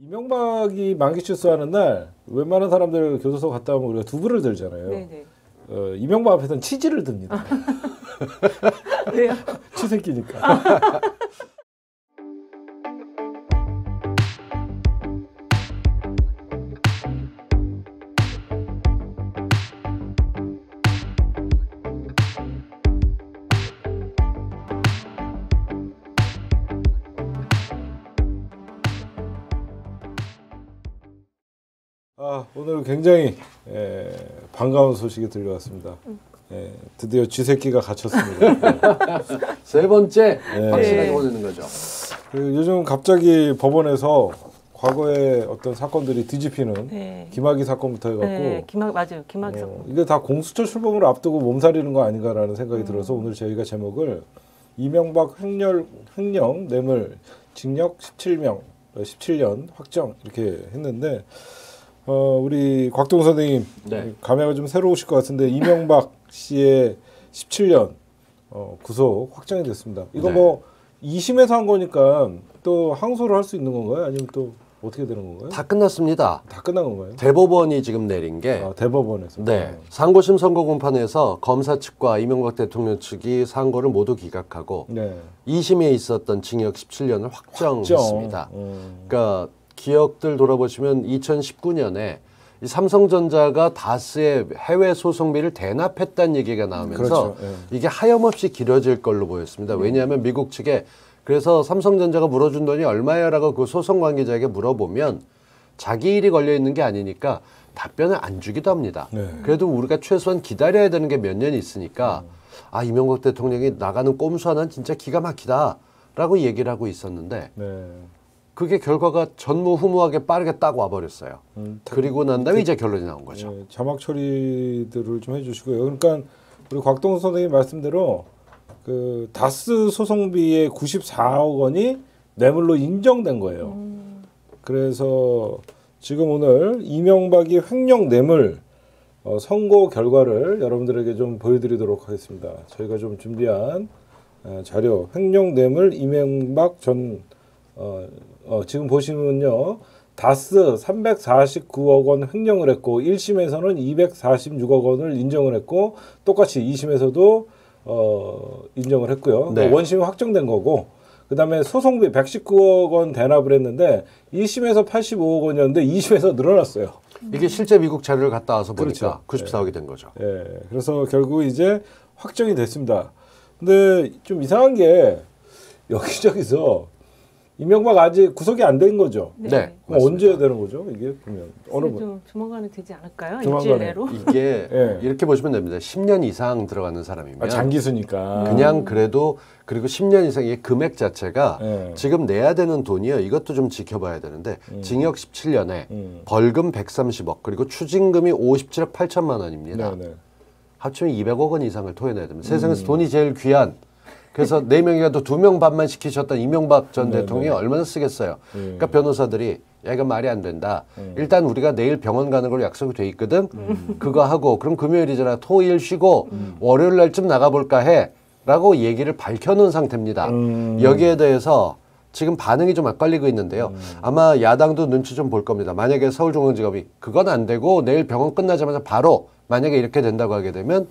이명박이 만기 출소하는 날 웬만한 사람들 교도소 갔다 오면 우리가 두부를 들잖아요. 네네. 이명박 앞에서는 치즈를 듭니다. 왜요? 치새끼니까. 오늘 굉장히 반가운 소식이 들려왔습니다. 드디어 쥐새끼가 갇혔습니다. 세 번째 확실하게 보내는 거죠. 요즘 갑자기 법원에서 과거의 어떤 사건들이 뒤집히는 김학의 사건부터 해갖고 맞아요. 김학의 사건. 이게 다 공수처 출범을 앞두고 몸살이는 거 아닌가라는 생각이 들어서 오늘 저희가 제목을 이명박 횡령 뇌물 징역 17년 확정 이렇게 했는데 우리 곽동 선생님 감회가 좀 새로우실 것 같은데 이명박 씨의 17년 구속 확정이 됐습니다. 이거 뭐 2심에서 한 거니까 또 항소를 할 수 있는 건가요? 아니면 또 어떻게 되는 건가요? 다 끝났습니다. 다 끝난 건가요? 대법원이 지금 내린 게 대법원에서. 네. 상고심 선고 공판에서 검사 측과 이명박 대통령 측이 상고를 모두 기각하고 2심에 있었던 징역 17년을 확정했습니다. 그러니까 기억들 돌아보시면 2019년에 이 삼성전자가 다스의 해외 소송비를 대납했다는 얘기가 나오면서 이게 하염없이 길어질 걸로 보였습니다. 왜냐하면 미국 측에 그래서 삼성전자가 물어준 돈이 얼마야 라고 그 소송 관계자에게 물어보면 자기 일이 걸려 있는 게 아니니까 답변을 안 주기도 합니다. 그래도 우리가 최소한 기다려야 되는 게 몇 년이 있으니까 이명박 대통령이 나가는 꼼수 하나는 진짜 기가 막히다 라고 얘기를 하고 있었는데 그게 결과가 전무후무하게 빠르게 딱 와버렸어요. 그리고 난 다음에 이제 결론이 나온 거죠. 자막 처리들을 좀 해주시고요. 그러니까 우리 곽동 선생님 말씀대로 그 다스 소송비의 94억 원이 뇌물로 인정된 거예요. 그래서 지금 오늘 이명박이 횡령 뇌물 선고 결과를 여러분들에게 좀 보여드리도록 하겠습니다. 저희가 좀 준비한 자료 횡령 뇌물 이명박 전 지금 보시면요. 다스 349억 원 횡령을 했고 1심에서는 246억 원을 인정을 했고 똑같이 2심에서도 인정을 했고요. 원심이 확정된 거고 그 다음에 소송비 119억 원 대납을 했는데 1심에서 85억 원이었는데 2심에서 늘어났어요. 이게 실제 미국 자료를 갔다 와서 보니까 94억이 된 거죠. 그래서 결국 이제 확정이 됐습니다. 근데 좀 이상한 게 여기저기서 이명박 아직 구속이 안 된 거죠? 네. 언제 해야 되는 거죠? 이게 보면 좀 조만간에 되지 않을까요? 일주일 내로? 이게 이렇게 보시면 됩니다. 10년 이상 들어가는 사람이면 장기수니까 그냥 그래도 그리고 10년 이상의 금액 자체가 지금 내야 되는 돈이요. 이것도 좀 지켜봐야 되는데 징역 17년에 벌금 130억 그리고 추징금이 57억 8천만 원입니다. 합치면 200억 원 이상을 토해내야 됩니다. 세상에서 돈이 제일 귀한 그래서 4명이라도 2명 반만 시키셨던 이명박 전 대통령이 얼마나 쓰겠어요. 그러니까 변호사들이 야 이건 말이 안 된다. 일단 우리가 내일 병원 가는 걸로 약속이 돼 있거든. 그거 하고 그럼 금요일이잖아. 토일 쉬고 월요일 날쯤 나가볼까 해. 라고 얘기를 밝혀놓은 상태입니다. 여기에 대해서 지금 반응이 좀 엇갈리고 있는데요. 아마 야당도 눈치 좀 볼 겁니다. 만약에 서울중앙지검이 그건 안 되고 내일 병원 끝나자마자 바로 만약에 이렇게 된다고 하게 되면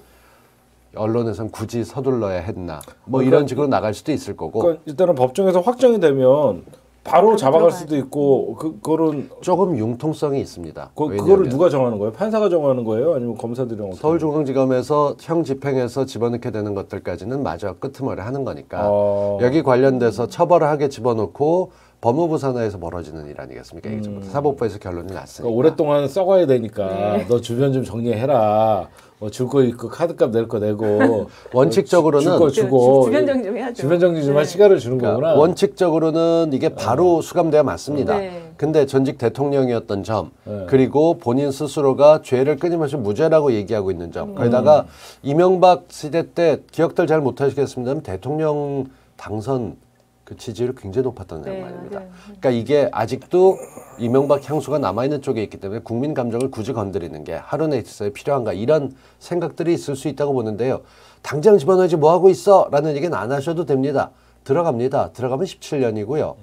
언론에선 굳이 서둘러야 했나 뭐 이런 식으로 나갈 수도 있을 거고 그러니까 일단은 법정에서 확정이 되면 바로 잡아갈 수도 있고 그거는 조금 융통성이 있습니다. 그거를 누가 정하는 거예요? 판사가 정하는 거예요? 아니면 검사들이 정하는 거예요? 서울중앙지검에서 형 집행해서 집어넣게 되는 것들까지는 마저 끄트머리 하는 거니까 여기 관련돼서 처벌을 하게 집어넣고 법무부 산하에서 벌어지는 일 아니겠습니까? 사법부에서 결론이 났으니까. 그러니까 오랫동안 썩어야 되니까 너 주변 좀 정리해라. 줄 거 있고 카드값 낼 거 내고 원칙적으로는 줄 거 주고 주변 정리 좀 해야죠. 주변 정리 좀 할 시간을 주는 거구나. 원칙적으로는 이게 바로 수감돼야 맞습니다. 근데 전직 대통령이었던 점 그리고 본인 스스로가 죄를 끊임없이 무죄라고 얘기하고 있는 점 거기다가 이명박 시대 때 기억들 잘 못하시겠습니다만 대통령 당선 그 지지율이 굉장히 높았던 양반입니다. 그러니까 이게 아직도 이명박 향수가 남아있는 쪽에 있기 때문에 국민 감정을 굳이 건드리는 게 하루나 이틀 필요한가 이런 생각들이 있을 수 있다고 보는데요. 당장 집어넣지 뭐하고 있어? 라는 얘기는 안 하셔도 됩니다. 들어갑니다. 들어가면 17년이고요.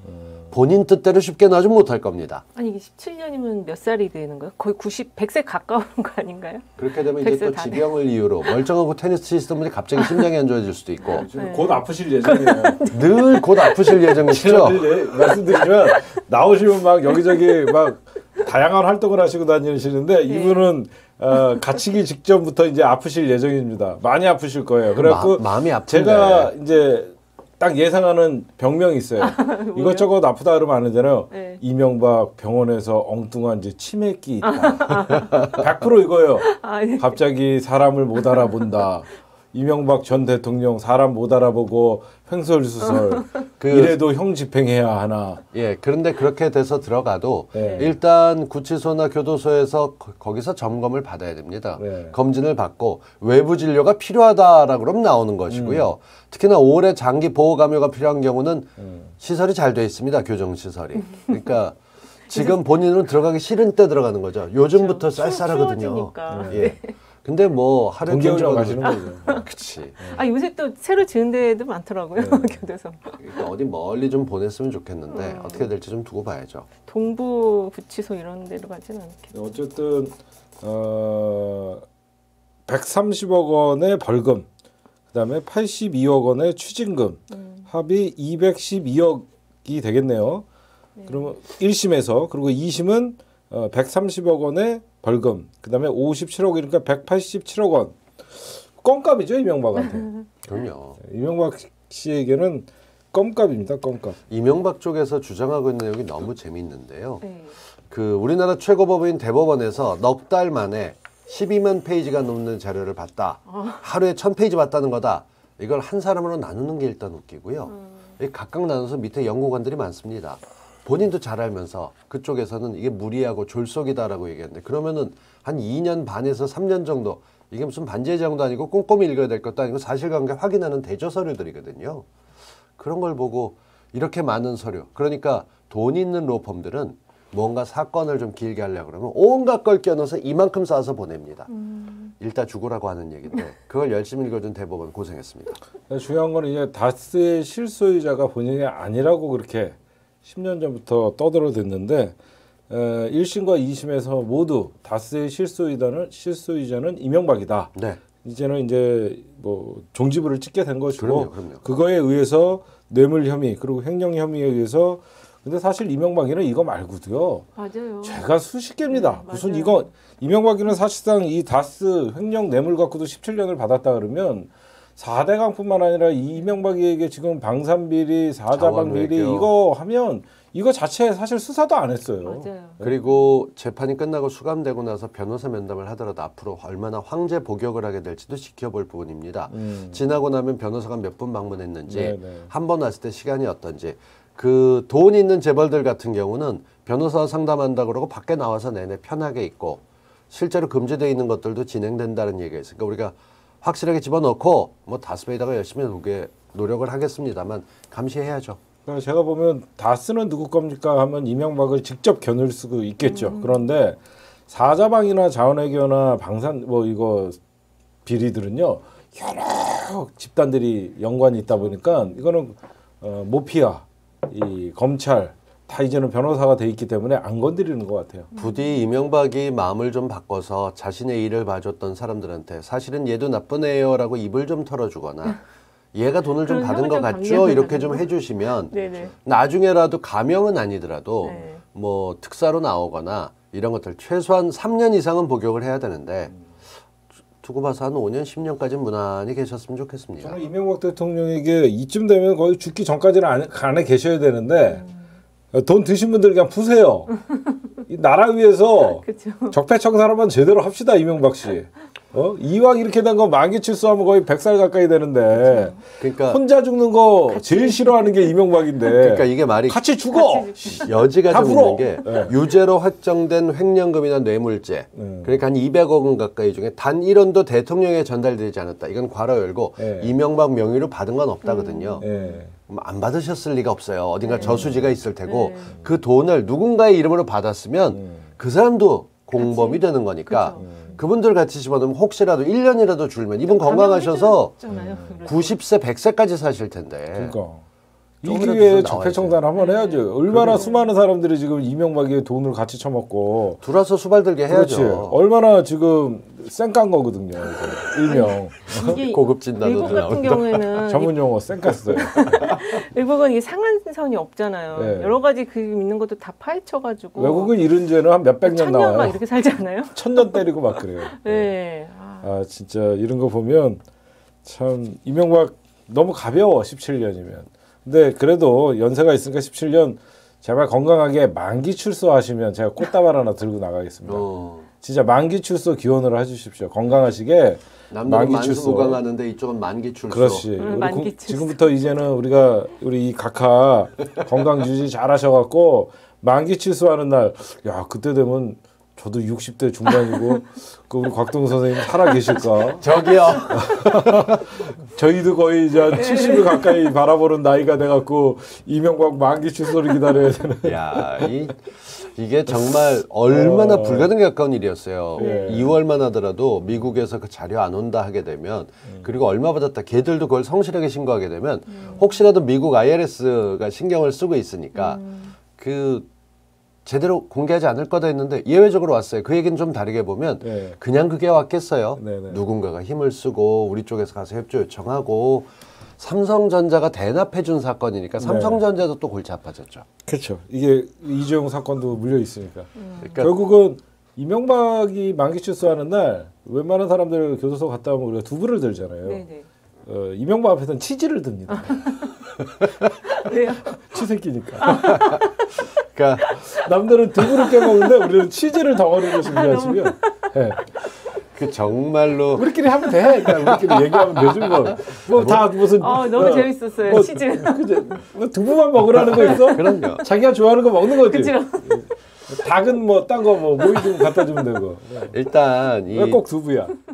본인 뜻대로 쉽게 놔주면 못할 겁니다. 아니 이게 17년이면 몇 살이 되는 거예요? 거의 100세 가까운 거 아닌가요? 그렇게 되면 이제 또 지병을 이유로 멀쩡하고 테니스 치시던 분이 갑자기 심장이 안 좋아질 수도 있고 네. 곧 아프실 예정이에요. 늘 곧 아프실 예정이시죠? 말씀드리면 나오시면 막 여기저기 막 다양한 활동을 하시고 다니시는데 이분은 갇히기 직전부터 이제 아프실 예정입니다. 많이 아프실 거예요. 그래갖고 마음이 아픈데 제가 이제 딱 예상하는 병명이 있어요. 이것저것 아프다 그러면 아는잖아요. 네. 이명박 병원에서 엉뚱한 이제 치매기 있다. 100% 이거예요. 네. 갑자기 사람을 못 알아본다. 이명박 전 대통령 사람 못 알아보고 횡설수설 이래도 형 집행해야 하나. 예, 그런데 그렇게 돼서 들어가도 네. 일단 구치소나 교도소에서 거기서 점검을 받아야 됩니다. 네. 검진을 받고 외부 진료가 필요하다라고 그러면 나오는 것이고요. 특히나 오래 장기 보호 감요가 필요한 경우는 시설이 잘 돼 있습니다. 교정 시설이. 그러니까 지금 본인은 들어가기 싫은 때 들어가는 거죠. 요즘부터 쌀쌀하거든요. 예. 근데 뭐 하루 동계훈련 가시는 거죠. 그렇지. 아 요새 또 새로 지은 데도 많더라고요. 교도소. 그러니까 어디 멀리 좀 보냈으면 좋겠는데 어떻게 될지 좀 두고 봐야죠. 동부 구치소 이런 데로 가지는 않겠죠. 어쨌든 130억 원의 벌금, 그다음에 82억 원의 추징금, 합이 212억이 되겠네요. 그러면 1심에서 그리고 2심은 130억 원의 벌금, 그다음에 57억이니까 187억 원. 껌값이죠, 이명박한테. 그럼요. 이명박 씨에게는 껌값입니다, 껌값. 이명박 쪽에서 주장하고 있는 내용이 너무 재미있는데요. 네. 그 우리나라 최고법인 대법원에서 넉 달 만에 12만 페이지가 넘는 자료를 봤다. 하루에 1000페이지 봤다는 거다. 이걸 한 사람으로 나누는 게 일단 웃기고요. 각각 나눠서 밑에 연구관들이 많습니다. 본인도 잘 알면서 그쪽에서는 이게 무리하고 졸속이다라고 얘기했는데 그러면은 한 2년 반에서 3년 정도 이게 무슨 반지의 제왕도 아니고 꼼꼼히 읽어야 될 것도 아니고 사실관계 확인하는 대조 서류들이거든요. 그런 걸 보고 이렇게 많은 서류 그러니까 돈 있는 로펌들은 뭔가 사건을 좀 길게 하려고 그러면 온갖 걸 껴넣어서 이만큼 쌓아서 보냅니다. 일단 죽으라고 하는 얘기인데 그걸 열심히 읽어준 대법원 고생했습니다. 중요한 건 이제 다스의 실소유자가 본인이 아니라고 그렇게 10년 전부터 떠들어댔는데 1심과 2심에서 모두 다스의 실소유자는 이명박이다. 네. 이제는 이제 뭐 종지부를 찍게 된 것이고 그럼요. 그거에 의해서 뇌물 횡령 그리고 횡령 혐의에 의해서 근데 사실 이명박이는 이거 말고도요. 맞아요. 죄가 수십 개입니다. 네, 무슨 맞아요. 이거 이명박이는 사실상 이 다스 횡령 뇌물 갖고도 17년을 받았다 그러면 4대 강뿐만 아니라 이명박이에게 지금 방산비리, 사자방비리 이거 하면 이거 자체 사실 수사도 안 했어요. 맞아요. 그리고 재판이 끝나고 수감되고 나서 변호사 면담을 하더라도 앞으로 얼마나 황제 복역을 하게 될지도 지켜볼 부분입니다. 지나고 나면 변호사가 몇 분 방문했는지 한 번 왔을 때 시간이 어떤지 그 돈 있는 재벌들 같은 경우는 변호사와 상담한다 그러고 밖에 나와서 내내 편하게 있고 실제로 금지되어 있는 것들도 진행된다는 얘기가 있으니까 우리가 확실하게 집어넣고 뭐 다스베이다가 열심히 노력을 하겠습니다만 감시해야죠. 그러니까 제가 보면 다스는 누구 겁니까 하면 이명박을 직접 겨눌 수도 있겠죠. 그런데 사자방이나 자원외교나 방산 뭐 이거 비리들은요 여러 집단들이 연관이 있다 보니까 이거는 모피아, 이 검찰 다 이제는 변호사가 돼 있기 때문에 안 건드리는 것 같아요. 부디 이명박이 마음을 좀 바꿔서 자신의 일을 봐줬던 사람들한테 사실은 얘도 나쁜 애요라고 입을 좀 털어주거나 얘가 돈을 좀 받은 것 같죠? 이렇게 좀 해주시면 네네. 나중에라도 가명은 아니더라도 네. 뭐 특사로 나오거나 이런 것들 최소한 3년 이상은 복역을 해야 되는데 두고 봐서 한 5년, 10년까지 무난히 계셨으면 좋겠습니다. 저는 이명박 대통령에게 이쯤 되면 거의 죽기 전까지는 안에 계셔야 되는데 돈 드신 분들 그냥 푸세요. 이 나라 위해서 그쵸. 적폐청산 제대로 합시다 이명박 씨. 이왕 이렇게 된 거 만기 출소하면 거의 100살 가까이 되는데 그러니까 혼자 죽는 거 제일 싫어하는 게 이명박인데 그러니까 이게 말이 같이 죽어. 여지가 다 좀 풀어. 있는 게 네. 유죄로 확정된 횡령금이나 뇌물죄 그러니까 한 200억 원 가까이 중에 단 1원도 대통령에 전달되지 않았다. 이건 괄호 열고 네. 이명박 명의로 받은 건 없다거든요. 예. 안 받으셨을 리가 없어요. 어딘가 저수지가 있을 테고 그 돈을 누군가의 이름으로 받았으면 그 사람도 공범이 되는 거니까 그분들 같이 집어넣으면 혹시라도 1년이라도 줄면 이분 건강하셔서 90세, 100세까지 사실 텐데. 그러니까 이 조금이라도 기회에 좀 적폐청산 한번 해야죠. 얼마나 수많은 사람들이 지금 이명박의 돈을 같이 처먹고 들어와서 수발들게 해야죠. 그렇지. 얼마나 지금 쌩깐 거거든요. 이거. 일명 이게 고급 진단도 외국 같은 나온다. 경우에는 전문 용어 쌩깠어요. 외국은 이게 상한선이 없잖아요. 네. 여러 가지 그 있는 것도 다 파헤쳐가지고 외국은 이런 죄는 한 몇백 년 천년 나와요. 막 이렇게 살지 않아요? 천년 때리고 막 그래요. 네. 아 진짜 이런 거 보면 참 이명박 너무 가벼워 17년이면. 근데 그래도 연세가 있으니까 17년 제발 건강하게 만기 출소하시면 제가 꽃다발 하나 들고 나가겠습니다. 진짜 만기 출소 기원을 해주십시오. 건강하시게 남들은 만수무강하는데 이쪽은 만기 출소. 그렇지. 만기 출소. 지금부터 이제는 우리 이 각하 건강 유지 잘하셔갖고 만기 출소하는 날, 야 그때 되면 저도 60대 중반이고 그 우리 곽동 선생님 살아 계실까? 저기요. 저희도 거의 이제 70을 가까이 바라보는 나이가 돼갖고 이명박 만기 출소를 기다려야 되는. 야, 이게 정말 얼마나 불가능에 가까운 일이었어요. 예. 2월만 하더라도 미국에서 그 자료 안 온다 하게 되면 그리고 얼마 받았다 걔들도 그걸 성실하게 신고하게 되면 혹시라도 미국 IRS가 신경을 쓰고 있으니까 그 제대로 공개하지 않을 거다 했는데 예외적으로 왔어요. 그 얘기는 좀 다르게 보면 네. 그냥 그게 왔겠어요. 네네. 누군가가 힘을 쓰고 우리 쪽에서 가서 협조 요청하고 삼성전자가 대납해 준 사건이니까 삼성전자도 또 골치 아파졌죠. 그렇죠. 이게 이재용 사건도 물려 있으니까. 그러니까 결국은 이명박이 만기 출소하는 날 웬만한 사람들 교도소 갔다 오면 우리가 두부를 들잖아요. 네네. 이명박 앞에서는 치즈를 듭니다. 왜요? 치새끼니까. 그러니까 남들은 두부를 깨먹는데 우리는 치즈를 덩어리로 준비하시면 네. 그 정말로 우리끼리 하면 돼. 그냥 우리끼리 얘기하면 되지 뭐. 뭐 다 무슨 너무 재밌었어요. 뭐, 치즈. 그죠? 뭐 두부만 먹으라는 거 있어? 그럼요. 자기가 좋아하는 거 먹는 거지. 그죠? 닭은 뭐 딴 거 뭐 모이 좀 갖다 주면 되고. 일단 왜 꼭 두부야?